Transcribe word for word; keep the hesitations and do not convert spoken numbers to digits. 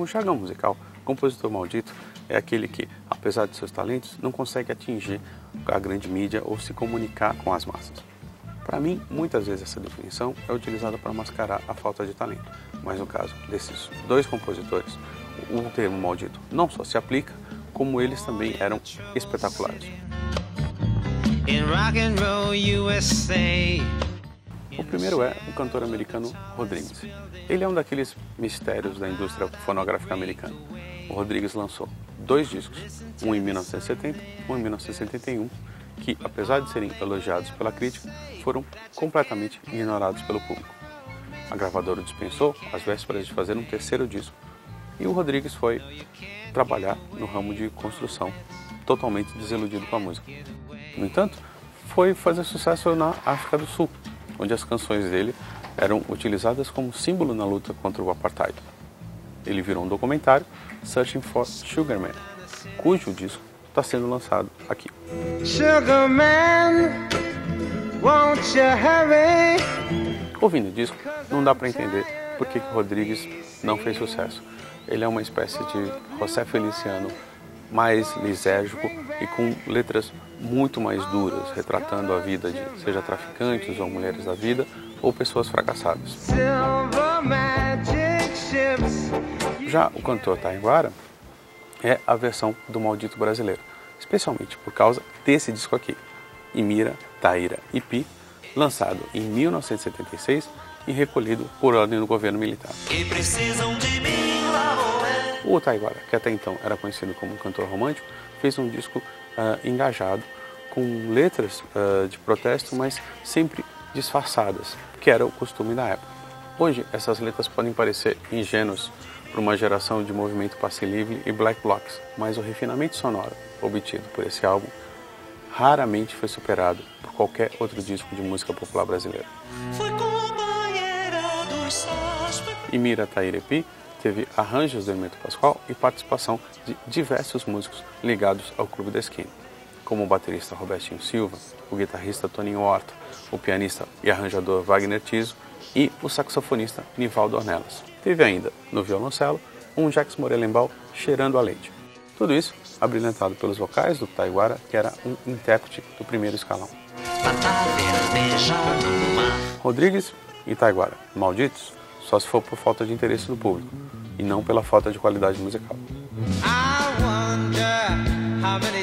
jargão musical, o compositor maldito é aquele que, apesar de seus talentos, não consegue atingir a grande mídia ou se comunicar com as massas. Para mim, muitas vezes essa definição é utilizada para mascarar a falta de talento, mas no caso desses dois compositores, o termo maldito não só se aplica, como eles também eram espetaculares. O primeiro é o cantor americano Rodrigues. Ele é um daqueles mistérios da indústria fonográfica americana. O Rodrigues lançou dois discos, um em mil novecentos e setenta e um em mil novecentos e setenta e um, que, apesar de serem elogiados pela crítica, foram completamente ignorados pelo público. A gravadora dispensou às vésperas de fazer um terceiro disco, e o Rodrigues foi trabalhar no ramo de construção, totalmente desiludido com a música. No entanto, foi fazer sucesso na África do Sul, onde as canções dele eram utilizadas como símbolo na luta contra o apartheid. Ele virou um documentário, Searching for Sugar Man, cujo disco está sendo lançado aqui. Sugar Man, won't you hurry? Ouvindo o disco, não dá para entender por que o Rodrigues não fez sucesso. Ele é uma espécie de José Feliciano mais lisérgico e com letras muito mais duras, retratando a vida de seja traficantes ou mulheres da vida ou pessoas fracassadas. Já o cantor Taiguara é a versão do maldito brasileiro, especialmente por causa desse disco aqui, Imira, Taíra e Pi, lançado em mil novecentos e setenta e seis e recolhido por ordem do governo militar. O Taiguara, que até então era conhecido como um cantor romântico, fez um disco uh, engajado, com letras uh, de protesto, mas sempre disfarçadas, que era o costume da época. Hoje, essas letras podem parecer ingênuas para uma geração de movimento passe livre e black blocs, mas o refinamento sonoro obtido por esse álbum raramente foi superado por qualquer outro disco de música popular brasileira. Imira, Taíra e Pi teve arranjos do Hermeto Pascoal e participação de diversos músicos ligados ao Clube da Esquina, como o baterista Robertinho Silva, o guitarrista Toninho Horta, o pianista e arranjador Wagner Tiso e o saxofonista Nivaldo Ornelas. Teve ainda, no violoncelo, um Jacques Morelenbaum cheirando a leite. Tudo isso abrilhantado pelos vocais do Taiguara, que era um intérprete do primeiro escalão. Rodrigues e Taiguara, malditos, só se for por falta de interesse do público, e não pela falta de qualidade musical. I wonder how many